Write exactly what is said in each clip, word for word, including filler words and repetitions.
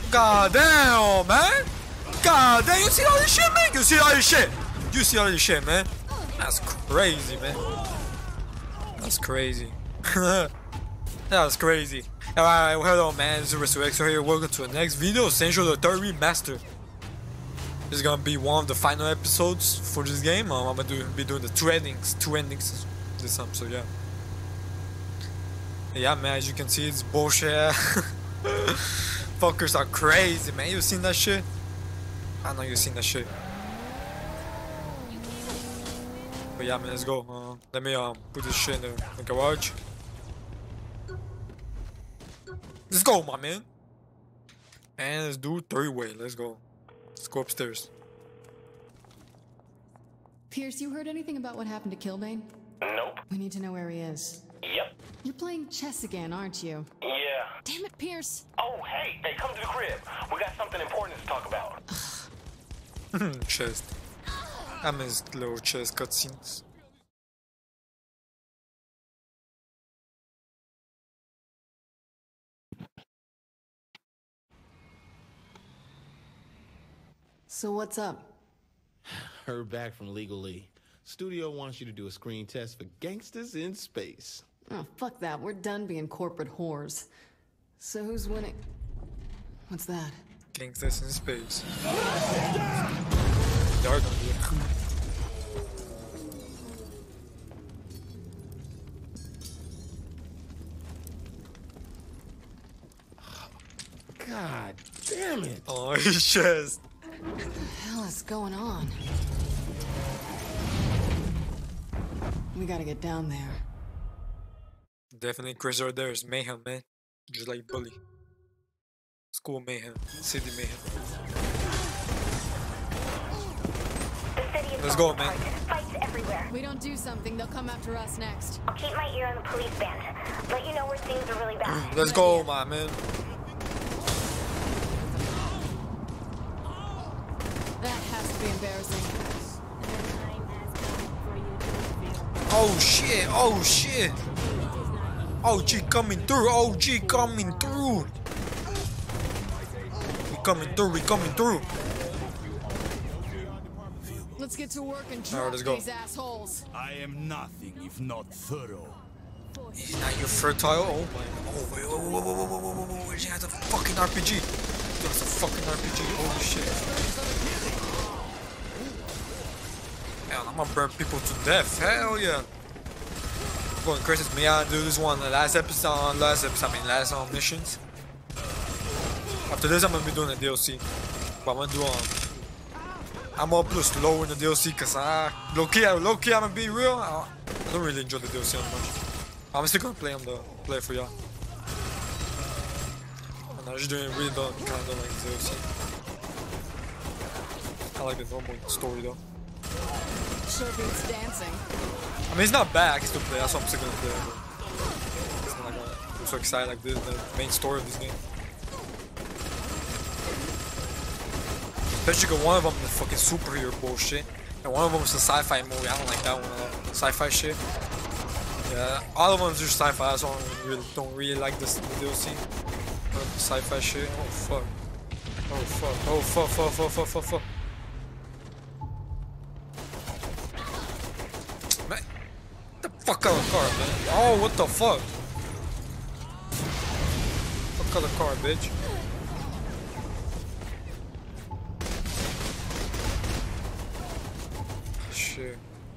God damn, man! God damn, you see all this shit, man? You see all this shit? You see all this shit, man? That's crazy, man. That's crazy. That's crazy. Alright, well, hello, man. This is Resurrection here. Welcome to the next video. Essential, the third remaster. This is gonna be one of the final episodes for this game. Um, I'm gonna do, be doing the two endings, two endings this time. So yeah, yeah, man. As you can see, it's bullshit. Fuckers are crazy, man. You seen that shit? I know you seen that shit. But yeah, man. Let's go. Uh, let me um put this shit in the, the garage. Let's go, my man. And let's do three-way. Let's go. Let's go upstairs. Pierce, you heard anything about what happened to Kilbane? Nope. We need to know where he is. Yep. You're playing chess again, aren't you? Yeah. Damn it, Pierce. Oh, hey, hey, come to the crib. We got something important to talk about. Chest. I miss little chess cutscenes. So what's up? Heard back from Legally. Studio wants you to do a screen test for gangsters in space. Oh, fuck that. We're done being corporate whores. So who's winning? What's that? Gangsters in space. Dark on you. God damn it! Oh, his chest. What the hell is going on? We gotta get down there. Definitely Chris right there is mayhem, man. Just like Bully. School mayhem. City mayhem. Let's go, man. Fights everywhere. We don't do something, they'll come after us next. I'll keep my ear on the police band. Let you know where things are really bad. Let's go, my man. That has to be embarrassing. Oh shit, oh shit. O G coming through, O G coming through. We coming through, we coming through. Let's get to work and All drop right, let's go. these assholes. I am nothing if not thorough. He's not your fertile. Oh my. Oh wait, whoa, whoa, whoa, whoa, whoa, whoa, whoa. He has a fucking R P G. He has a fucking R P G. Holy shit. Man, I'm gonna burn people to death. Hell yeah. I'm going crazy. Me, I do this one. The last episode, last episode, I mean, last um, missions. After this, I'm gonna be doing a D L C. But I'm gonna do um. I'm gonna upload slow in the D L C because I low key, low key, I'm gonna be real. I, I don't really enjoy the D L C that much. I'm still gonna play on the play for y'all. And I just doing really don't kind of like the D L C. I like the normal story though. Sure beats dancing. I mean, it's not bad. I can still play. That's what I'm still gonna play. But it's not like I'm so excited like this. The main story of this game. Especially because one of them is fucking superhero bullshit, and one of them is a sci-fi movie. I don't like that one a lot. Sci-fi shit. Yeah, all of them are just sci-fi. That's why I really, don't really like this the D L C. The sci-fi shit. Oh fuck. Oh fuck. Oh fuck. Fuck. Fuck. Fuck. Fuck. Fuck. Man, get the fuck out of the car, man. Oh, what the fuck? Fuck out of the car, bitch. Shit.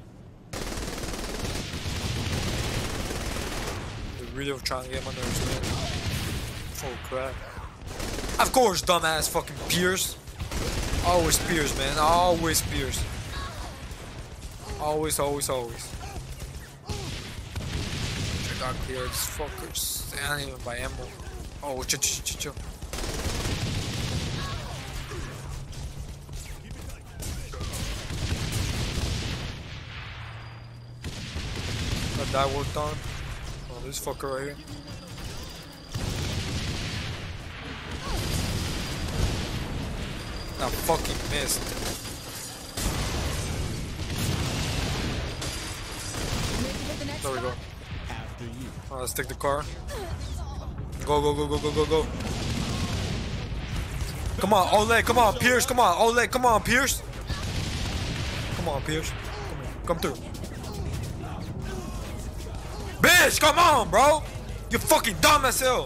They're really trying to get my nerves, man. Oh crap. Of course, dumbass fucking Pierce. Always Pierce, man. Always Pierce. Always, always, always. Check out clear these fuckers. They don't even buy ammo. Oh, chill, chill, chill, chill. Got that worked on. Oh, this fucker right here. I fucking missed. There we go. After you. Alright, let's take the car. Go, go, go, go, go, go, go. Come on, Oleg. Come on, Pierce. Come on, Oleg. Come on, Pierce. Come on, Pierce. Come here. Come through. Bitch, come on, bro. You fucking dumb as hell.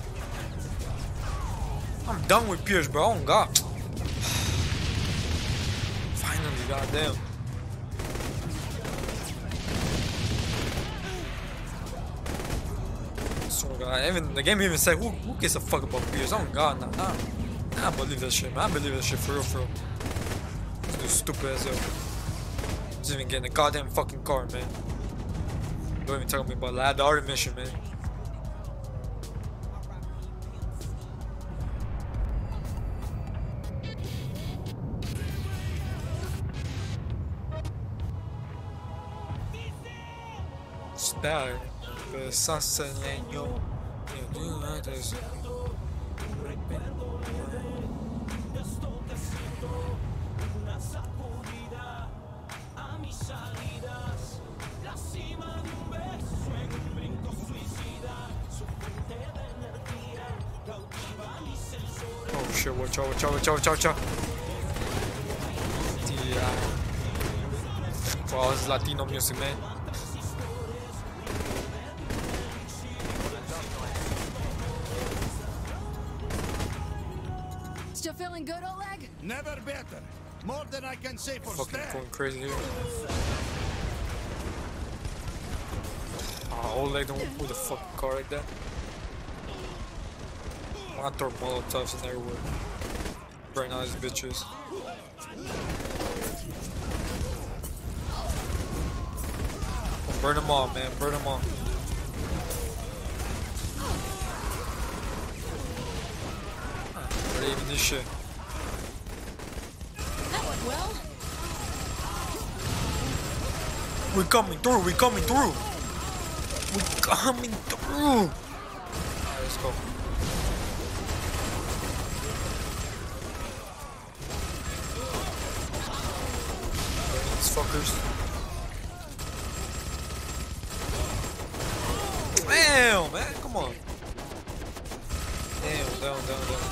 I'm done with Pierce, bro. Oh, God. Finally, goddamn. So, God, even the game even said, who, who gives a fuck about Pierce? Oh, God, nah, nah. I believe that shit, man. I believe that shit for real, for real. This dude's stupid as hell. Just even getting a goddamn fucking car, man. Don't even talk to me about that. The other mission, man. Star, besace leño. Oh shit, watch out, watch out, watch out, watch out, watch out. Yeah. Wow, this is Latino music, man. Still feeling good, Oleg? Never better. More than I can say for Fucking Stan. going crazy here. Oh, Oleg don't put the fucking car like that. I want to throw molotovs in everywhere. Burn all these bitches. Burn them all, man. Burn them all. Not even this shit. That went well. We're coming through. We're coming through. We're coming through. Alright, let's go. These fuckers. Damn, man. Come on. Damn, down, down, down.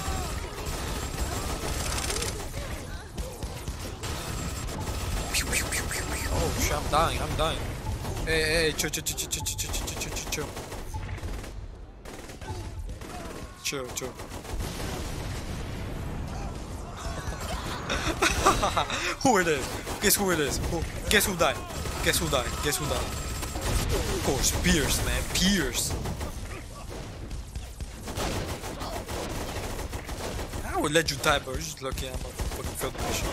Oh shit, I'm dying, I'm dying. Hey, hey, hey, chill, chill, chill, chill, chill, chill, chill, chill, chill, chill. Chill, chill. Who it is? Guess who it is? Who? Guess who died? Guess who died? Guess who died? Of course, Pierce, man. Pierce. I would let you die, but you're just lucky I'm a fucking failed the mission.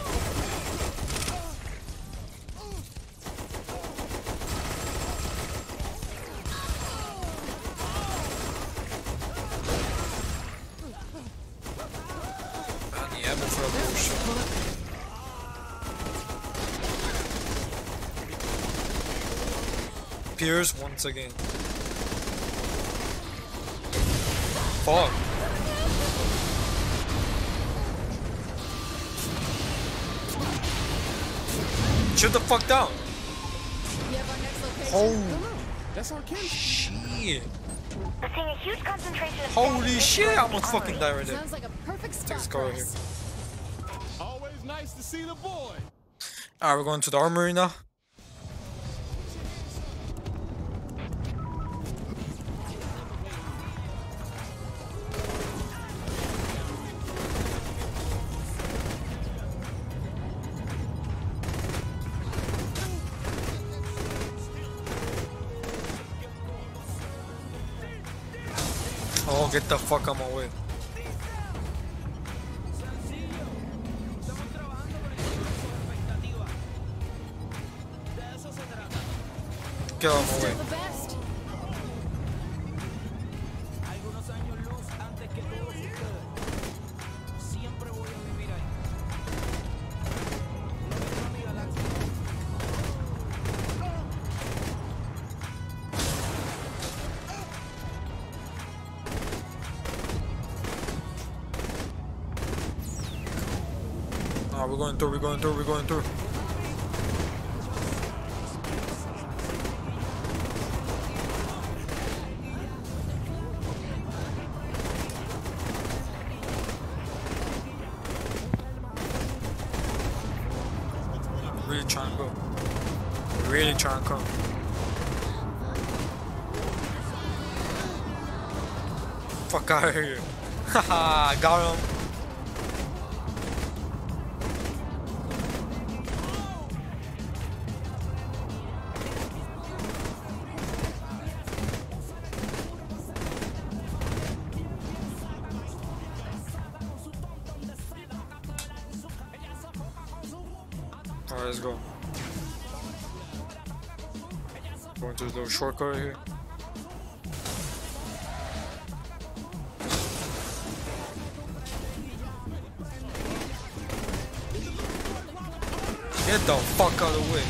I need ammo for a bullshit. Pierce once again. Fuck. Shut the fuck down. Oh, That's our kin. shit. I'm seeing a huge concentration of Holy static shit, I in the almost fucking armory. died right there. Sounds like a perfect spot Take this for car right here. us. Always nice to see the boy. Alright, we're going to the armory now. Oh, get the fuck out of my way. Get out of my way. Still the best. Ah, we're going through, we're going through, we're going through. Really trying to go. Really trying to come. Fuck out of here. Haha, got him. Alright, let's go. Going to this little shortcut right here. Get the fuck out of the way.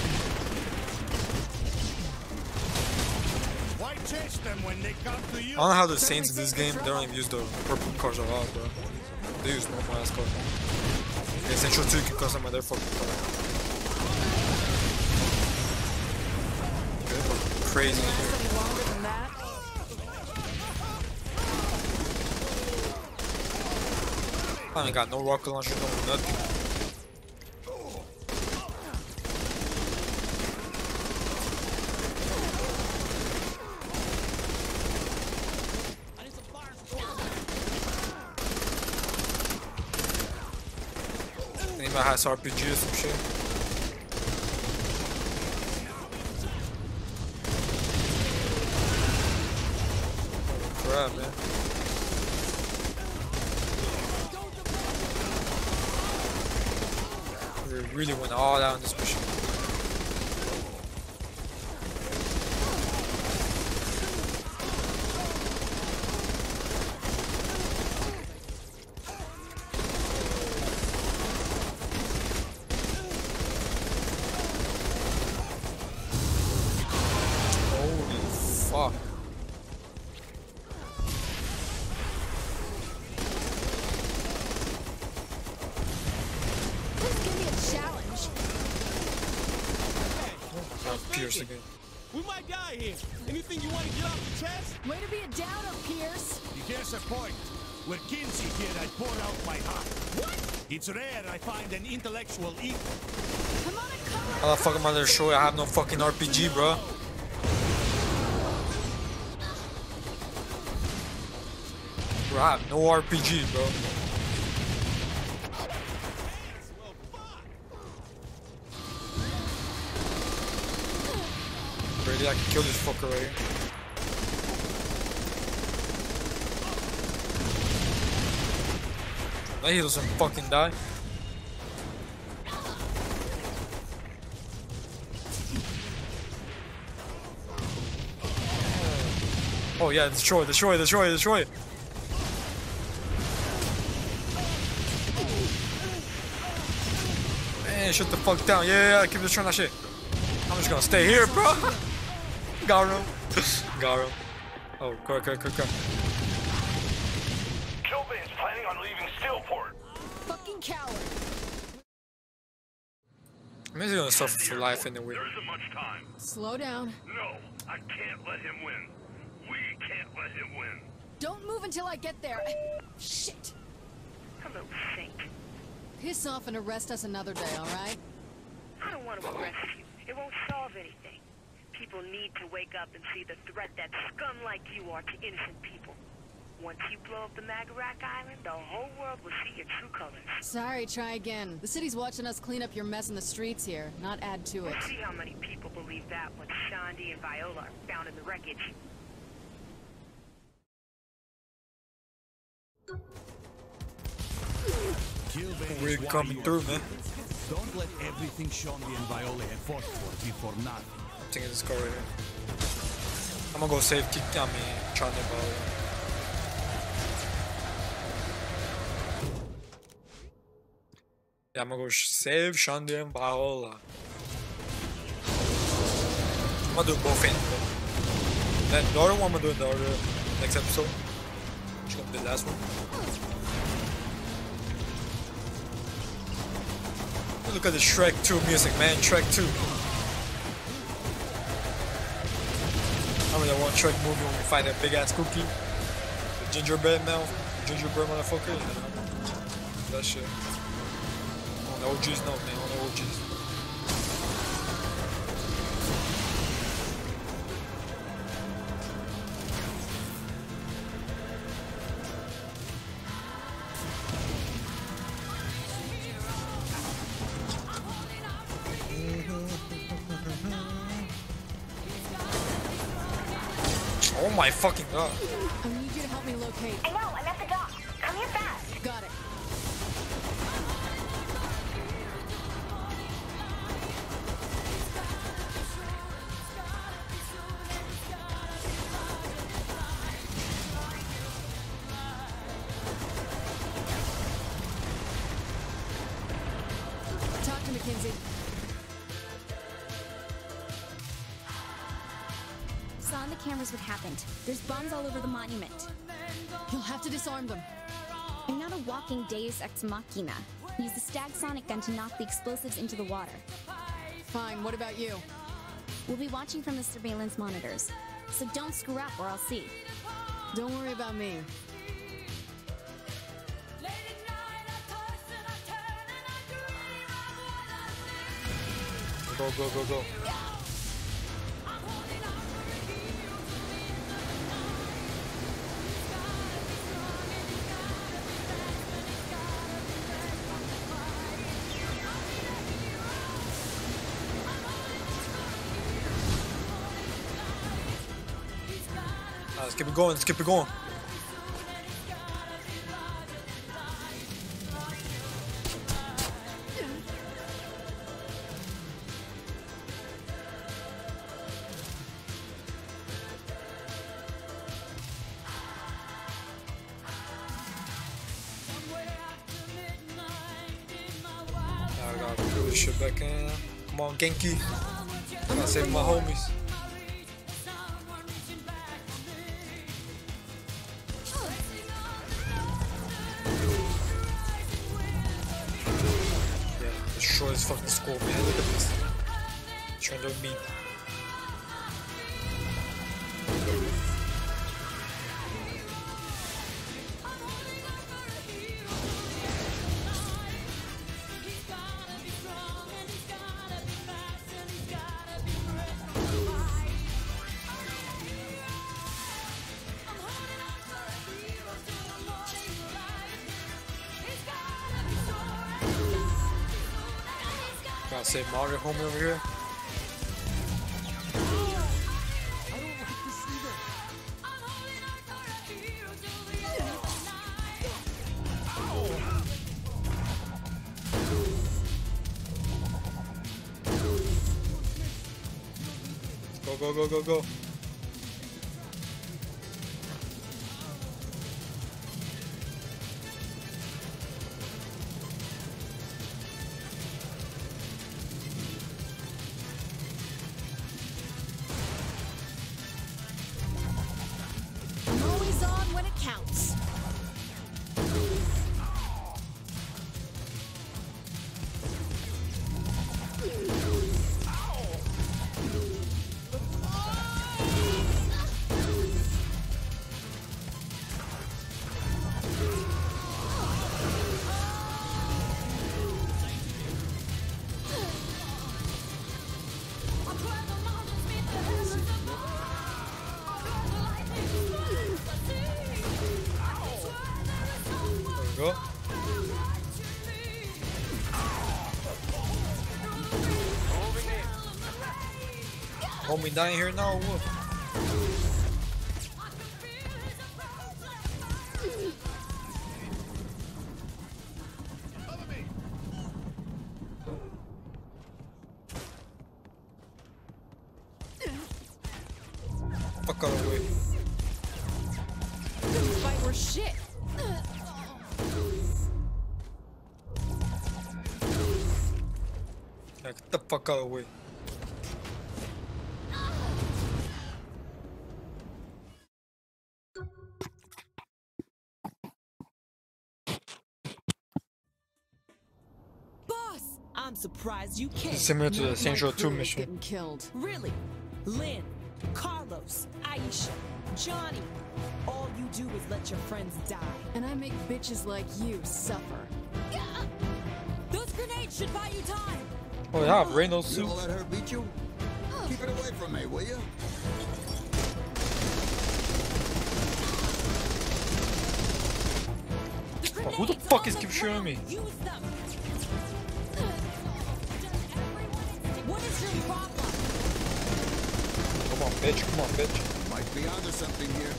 Why chase them when they come to you? I don't know how the Saints in this game, they don't even use the purple cars at all, bro. They use normal ass cars. In Essential two, you can customize their fucking car. Crazy in here. I ain't got no rocket launcher, no nothing. Anybody has R P G or some shit? Crap, man. We really went all out on this mission. Holy fuck. Pierce again. We might die here. Anything you want to get off your chest? Way to be a downer, Pierce. Here's a point. Where Kinsey did, I pour out my heart. What? It's rare I find an intellectual equal. Come on, a color. How the fuck am I gonna show you I have no fucking R P G, bro? Bro, I have no R P G, bro. Really, I can kill this fucker right here. Now he doesn't fucking die. Oh yeah, destroy, destroy, destroy, destroy. Man, shut the fuck down. Yeah, yeah, yeah, keep destroying that shit. I'm just gonna stay here, bro. Got him. Got him. Oh, quick, quick, quick, quick. Killbane's planning on leaving Steelport. Fucking coward. I'm basically gonna suffer for life anyway. There isn't much time. Slow down. No, I can't let him win. We can't let him win. Don't move until I get there. Shit. Hello, Saint. Piss off and arrest us another day, all right? I don't want to arrest you. It won't solve anything. People need to wake up and see the threat that scum like you are to innocent people. Once you blow up the Magarak Island, the whole world will see your true colors. Sorry, try again. The city's watching us clean up your mess in the streets here, not add to it. We'll see how many people believe that when Shandi and Viola are found in the wreckage. We're coming through, man. Don't let everything Shandi and Viola have fought for be for nothing. I'm taking this car right here. I'm gonna go save Kick. I mean, Chanda Viola. Yeah, I'm gonna go save Shandi and Viola. I'm gonna do both ends, bro. Then the other one, I'm gonna do in the other next episode. Just gonna do the last one. Look at the Shrek two music, man. Shrek two. Remember that one Shrek movie when we find that big ass cookie? The gingerbread mouth? Gingerbread motherfucker? Yeah. That shit. On the O Gs, no, man. On the O Gs. Oh my fucking god. I need you to help me locate. I know, I'm at the dock. Come here fast. Got it. Talk to Mackenzie. Saw on the cameras what happened. There's bombs all over the monument. You'll have to disarm them. I'm not a walking Deus Ex Machina. Use the Stag Sonic gun to knock the explosives into the water. Fine, what about you? We'll be watching from the surveillance monitors. So don't screw up or I'll see. Don't worry about me. Go, go, go, go. Ah, let's keep it going, let's keep it going. I gotta put this shit back in. Come on, Genki. I gotta save my homies. Yeah, destroy this fucking score, man. Look at this. Trying to beat. Gotta save Mario homie over here. Go, go, go, go, go. I'm always on when it counts. Go. Homie dying here now, or what? Fuck out of the way. This fight were shit. Yeah, get the fuck out of the way. Boss, I'm surprised you came. It's similar to the My Saints Row two crew is mission. getting killed. Really? Lynn, Carlos, Aisha, Johnny. All you do is let your friends die. And I make bitches like you suffer. Those grenades should buy you time. Oh yeah, Reynolds You suit. gonna let her beat you? Keep it away from me, will you? Oh, who the fuck is keep shooting me? Use them. What is your problem? Come on, bitch. Come on, bitch. Might be onto something here.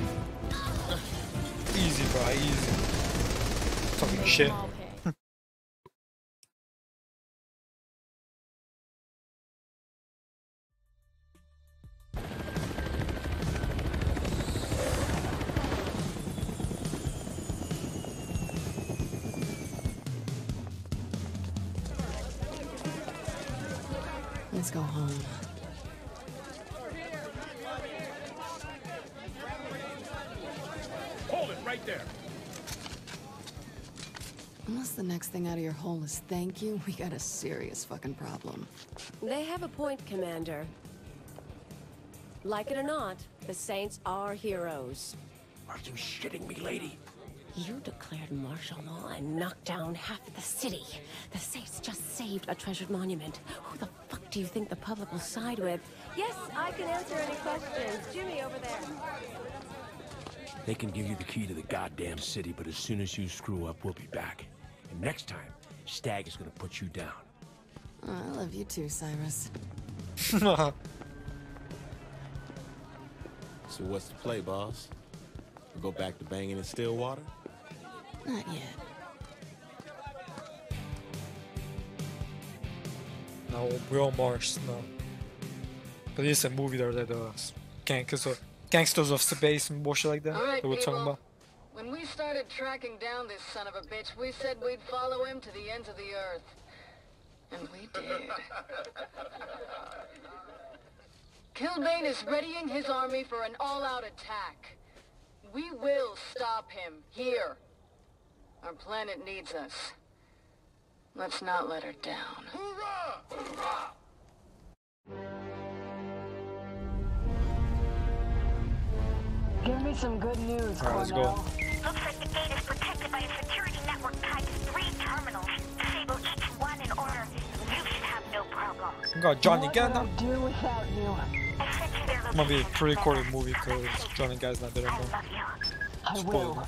Easy, bro, easy. Talking shit. Let's go home. Hold it right there. Unless the next thing out of your hole is thank you, we got a serious fucking problem. They have a point, Commander. Like it or not, the Saints are heroes. Are you shitting me, lady? You declared martial law and knocked down half the city. The Saints just saved a treasured monument. Who the fuck do you think the public will side with? Yes, I can answer any questions. Jimmy over there. They can give you the key to the goddamn city, but as soon as you screw up, we'll be back. And next time, Stag is gonna put you down. Oh, I love you too, Cyrus. So what's the play, boss? We go back to banging in Stillwater? Not yet. No, real Mars, no. But it's a movie there that uh, gangsters of, gangsters of space and bullshit like that. All right, that we're people. talking about. When we started tracking down this son of a bitch, we said we'd follow him to the ends of the earth. And we did. Killbane is readying his army for an all-out attack. We will stop him, here. Our planet needs us. Let's not let her down. Hoorah! Hoorah! Give me some good news, All right, let's go. Looks like the gate is protected by a security network tied to three terminals. Disable each one in order. You should have no problem. We got Johnny Gas now. Do without you. I sent you their It's gonna be a location. pre-recorded movie because Johnny Gas not there I anymore. love you. I Spoiled. will.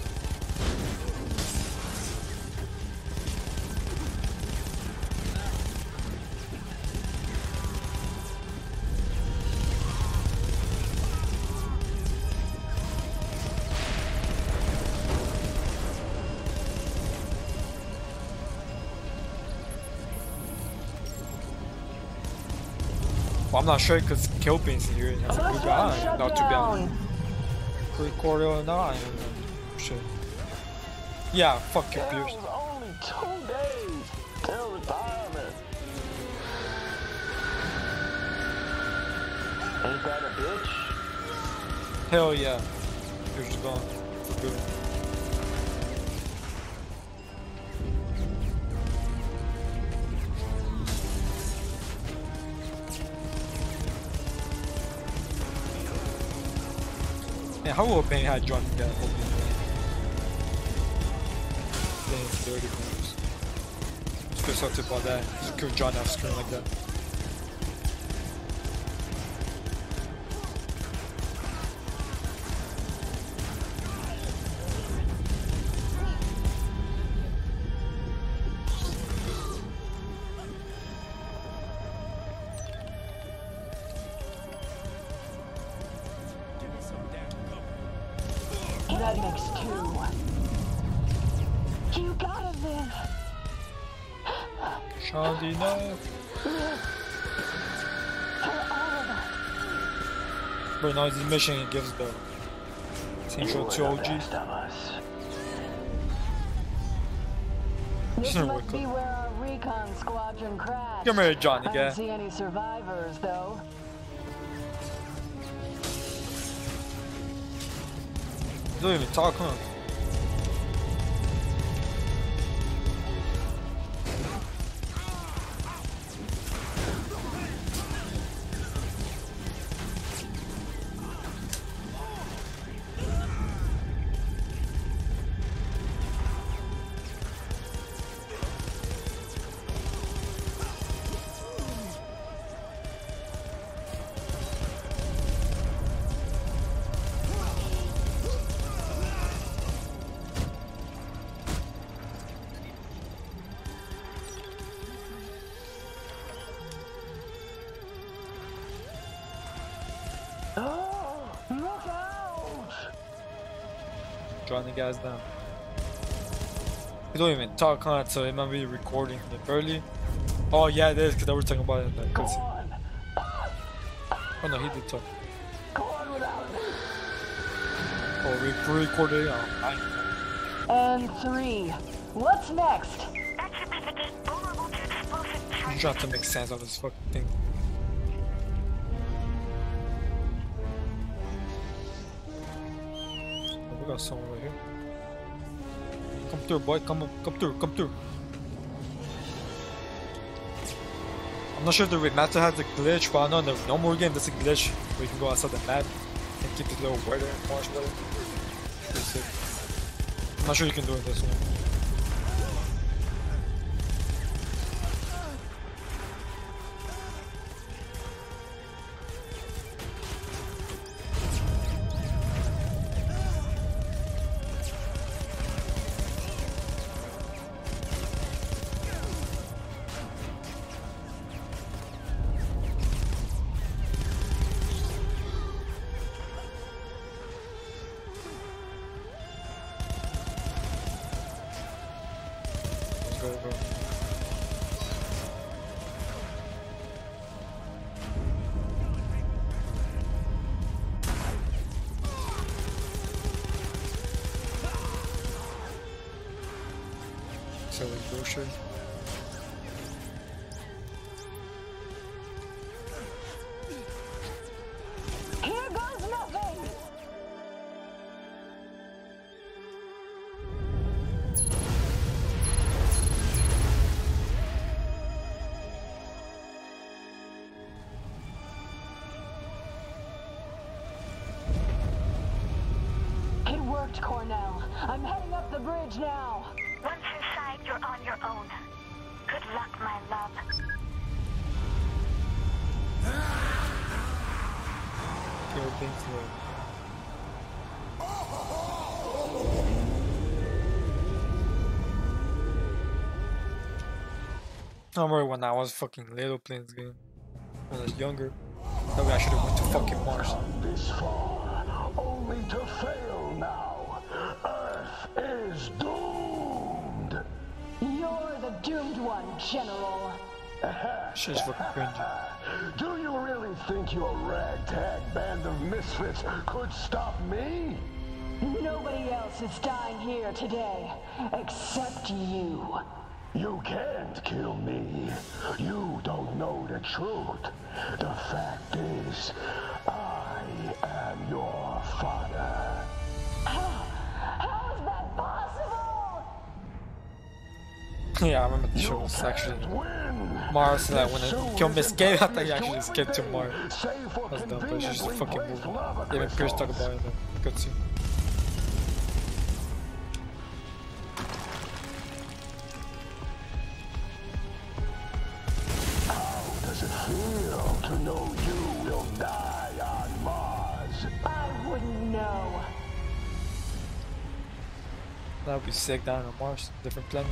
Well, I'm not sure because Killbane's in here. That's a good guy. Not too bad. Pre-recorded or not. Shit. Yeah, fuck your Pierce. Only two days till retirement. Ain't that a bitch? Hell yeah. Pierce is gone. For good. Man, how will Bane had Johnny Gas open? Bane's dirty moves. Just feel so about that. Just kill John off screen like that. That makes two. You got him then. Shandy, no. But now this mission it gives the Central two O G. This must be where our recon squadron crashed. Come here, Johnny I guy. don't see any survivors, though. Don't even talk, huh? drawing the guys down. You don't even talk on it, so it might be recording like early. Oh yeah, it is, because I was talking about it in that cutscene. Oh no, he did talk. Oh, we pre-recorded it? Oh, And three. What's next? That should be the gate vulnerable to explosive I'm charges. trying to make sense of this fucking thing. Oh, we got someone right here. Come through, boy. Come up, come through, come through. I'm not sure if the remaster has a glitch, but I know in the normal game there's a glitch where you can go outside the map and keep the little weather and marshmallow. Pretty sick. I'm not sure you can do it this one. Go, go. So we bullshit. Here goes nothing! It worked, Cornell. I'm heading up the bridge now. Once inside, you're on your own. Good luck, my love. Kill things there. I remember when I was fucking little playing this game. When I was younger. That way I should have went to fucking Mars. This far, only to fail now. Earth is doomed. You're the doomed one, General. Shit's fucking cringy. Do you really think your ragtag band of misfits could stop me? Nobody else is dying here today, except you. You can't kill me. You don't know the truth. The fact is, I am your father. How, how is that possible? Yeah, I remember the show was actually Mars, like when it killed Miss Gay, I thought he actually escaped to Mars. That's dumb, but it's just a fucking movie. Even Pierce talked about it in the cutscene. How does it feel to know you will die on Mars? I wouldn't know. That would be sick down on Mars, different planet.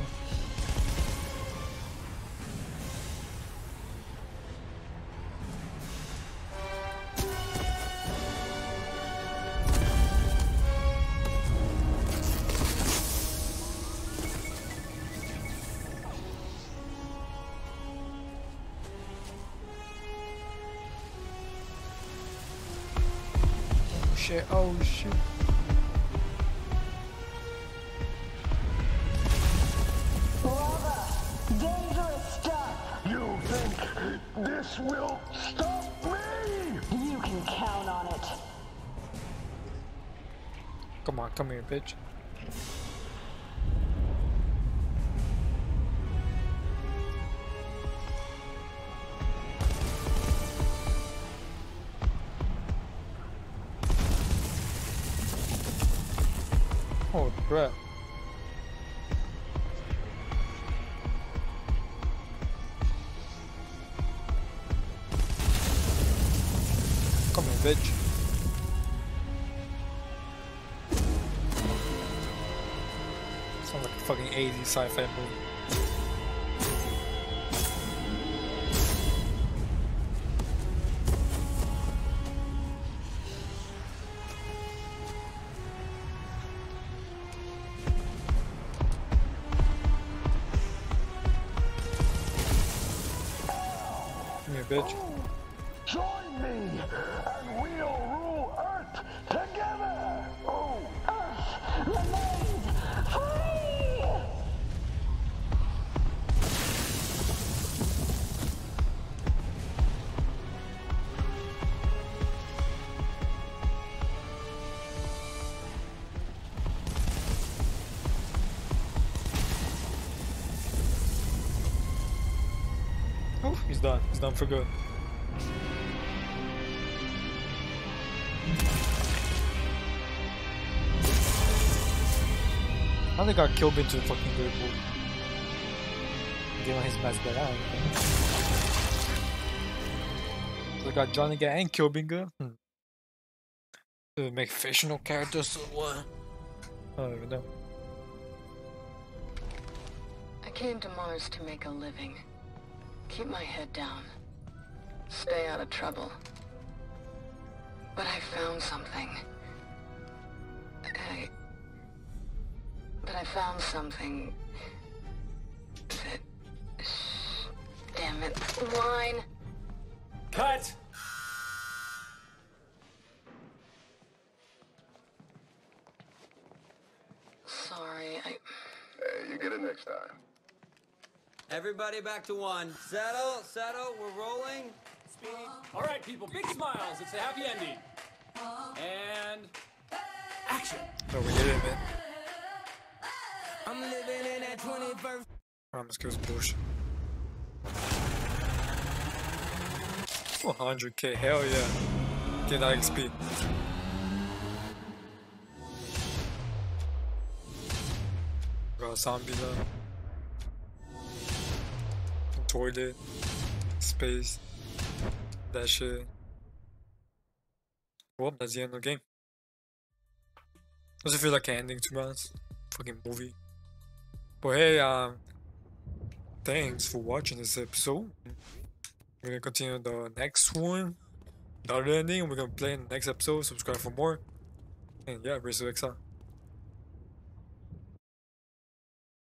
Shit, oh shit. Lava, dangerous stuff. You think this will stop me? You can count on it. Come on, come here, bitch. Oh, crap. Come here, bitch. Sounds like a fucking eighties sci-fi movie. Come here, bitch. Join me, and we'll rule Earth together! Oh, Earth remains free! Oh, he's done. He's done for good. How they got killed into a fucking great movie? Deu mais better. They got Johnny Gat and Killbinger. Hmm. To make fictional characters or what? I don't even know. I came to Mars to make a living. Keep my head down. Stay out of trouble. But I found something. I... But I found something... that... Damn it. Line! Cut! Sorry, I... Hey, you get it next time. Everybody back to one. Settle, settle, we're rolling. Speed. All right, people, big smiles. It's a happy ending. And action. Oh, we did it, man. I'm living in that twenty-first. Promise kills bullshit. one hundred K, hell yeah. Get that X P. Got a zombie now. Toilet. Space. That shit. Well, that's the end of the game. Doesn't feel like an ending, to be honest. Fucking movie. But hey, um, thanks for watching this episode. We're gonna continue the next one. The other ending, we're gonna play in the next episode. Subscribe for more. And yeah, Race to X R.